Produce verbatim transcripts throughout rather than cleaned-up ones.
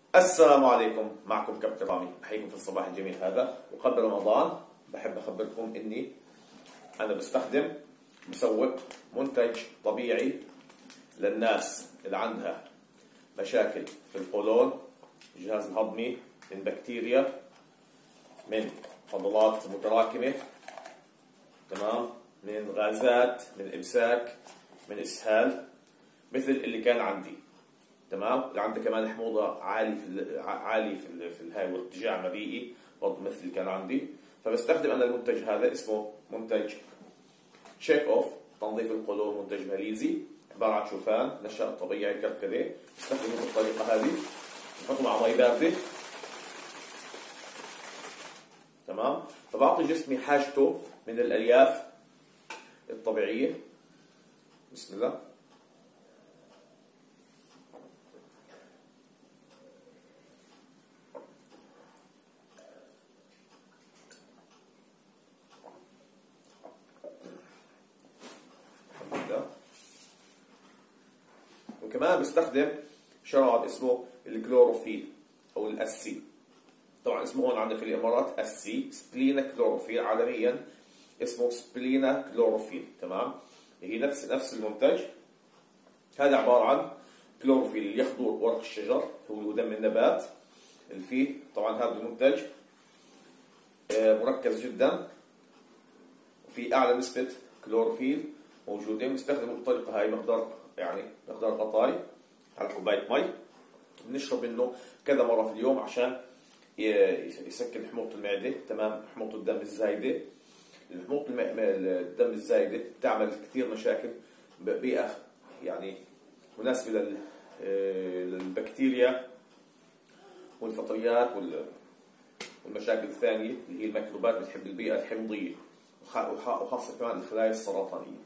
السلام عليكم، معكم كابتن رامي، بحييكم في الصباح الجميل هذا. وقبل رمضان بحب اخبركم اني انا بستخدم مسوق منتج طبيعي للناس اللي عندها مشاكل في القولون، الجهاز الهضمي، من بكتيريا، من فضلات متراكمة، تمام، من غازات، من امساك، من اسهال، مثل اللي كان عندي. تمام. اللي عنده كمان حموضه عالي في عالي في ال في الهاي وارتجاع مريئي برضه مثل اللي كان عندي. فبستخدم انا المنتج هذا، اسمه منتج تشيك اوف تنظيف القولون، منتج ماليزي عباره عن شوفان نشا طبيعي كركديه. بستخدمه بالطريقه هذه، بحطه مع مي بارده، تمام. فبعطي جسمي حاجته من الالياف الطبيعيه. بسم الله. وكمان بستخدم شراب اسمه الكلوروفيل او الاسي. طبعا اسمه هون عندنا في الامارات اسي، سبلينا كلوروفيل، عالميا اسمه سبلينا كلوروفيل. تمام. هي نفس نفس المنتج. هذا عباره عن كلوروفيل اللي يخضر ورق الشجر، هو دم النبات اللي فيه. طبعا هذا المنتج مركز جدا وفي اعلى نسبه كلوروفيل موجوده. بنستخدمه بالطريقه هاي، مقدار يعني مقدار قطاي على كوبايه مي، بنشرب منه كذا مره في اليوم عشان يسكن حموضه المعده، تمام، حموضه الدم الزايده. حموضه الدم الزايده بتعمل كثير مشاكل، بيئه يعني مناسبه للبكتيريا والفطريات والمشاكل الثانيه اللي هي الميكروبات، بتحب البيئه الحمضيه، وخاصه كمان الخلايا السرطانيه.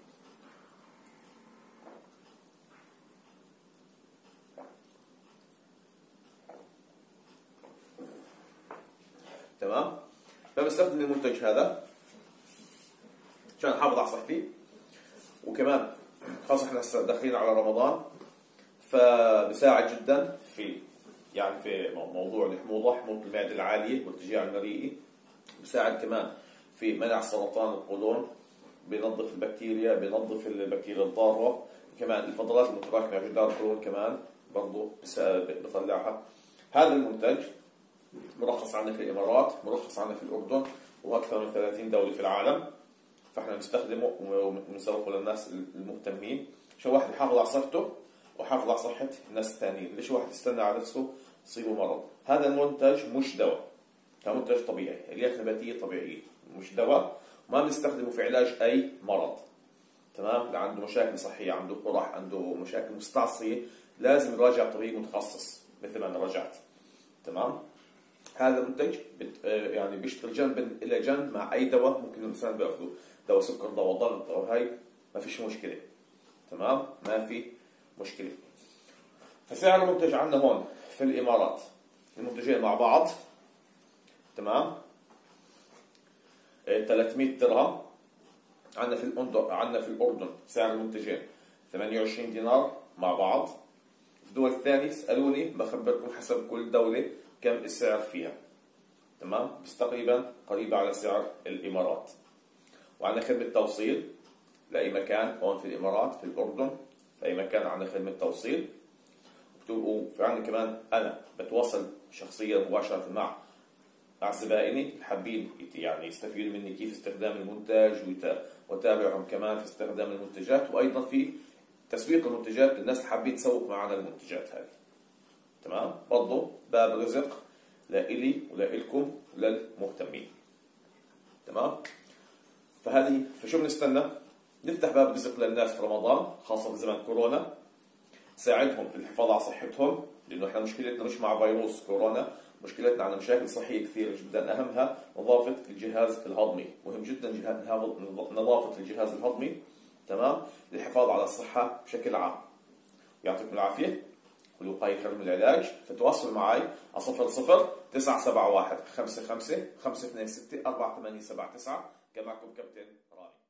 تمام. فبستخدم المنتج هذا عشان احافظ على صحتي، وكمان خاصة احنا هسه داخلين على رمضان، فبساعد جدا في يعني في موضوع الحموضة، حموضة المعدة العالية والارتجاع المريئي. بساعد كمان في منع سرطان القولون، بينظف البكتيريا، بينظف البكتيريا الضارة. كمان الفضلات المتراكمة على جدار القولون كمان برضه بطلعها. هذا المنتج مرخص عندنا في الامارات، مرخص عندنا في الاردن، واكثر من ثلاثين دوله في العالم. فاحنا بنستخدمه وبنسوقه للناس المهتمين، عشان واحد يحافظ على صحته ويحافظ على صحه الناس الثانيين. ليش واحد يستنى على نفسه يصيبه مرض؟ هذا المنتج مش دواء، هذا منتج طبيعي، الياف نباتيه طبيعيه، مش دواء، وما بنستخدمه في علاج اي مرض. تمام. اللي عنده مشاكل صحيه، عنده قرح، عنده مشاكل مستعصيه، لازم يراجع طبيب متخصص مثل ما انا رجعت. تمام. هذا المنتج بت يعني بيشتغل جنبا الى جنب مع اي دواء ممكن الانسان بياخذه، دواء سكر، دواء ضغط، او هاي، ما فيش مشكله. تمام، ما في مشكله. فسعر المنتج عندنا هون في الامارات، المنتجين مع بعض، تمام، ثلاثمئة درهم. عندنا في الاردن عندنا في الاردن سعر المنتجين ثمانية وعشرين دينار مع بعض. في الدول الثانيه اسالوني، بخبركم حسب كل دوله كم السعر فيها. تمام. بس تقريبا قريبة على سعر الامارات. وعندنا خدمة توصيل لأي مكان هون في الامارات، في الاردن، في اي مكان عندنا خدمة توصيل. وفي عندنا كمان انا بتواصل شخصيا مباشرة مع مع زبائني اللي حابين يعني يستفيدوا مني كيف استخدام المنتج، وتابعهم كمان في استخدام المنتجات، وايضا في تسويق المنتجات للناس اللي حابين تسوق معنا المنتجات هذه. تمام. برضه باب رزق لإلي ولإلكم وللمهتمين. تمام. فهذه فشو بنستنى؟ نفتح باب رزق للناس في رمضان، خاصة في زمن كورونا، نساعدهم في الحفاظ على صحتهم، لأنه احنا مشكلتنا مش مع فيروس كورونا، مشكلتنا عندنا مشاكل صحية كثيرة جدا، أهمها نظافة الجهاز الهضمي. مهم جدا نظافة الجهاز الهضمي، تمام، للحفاظ على الصحة بشكل عام. يعطيكم العافية، والوقاية خير من العلاج. فتواصلوا معي على صفر صفر تسعة سبعة واحد خمسة خمسة خمسة اثنين ستة أربعة ثمانية سبعة تسعة. كان معكم كابتن رامي.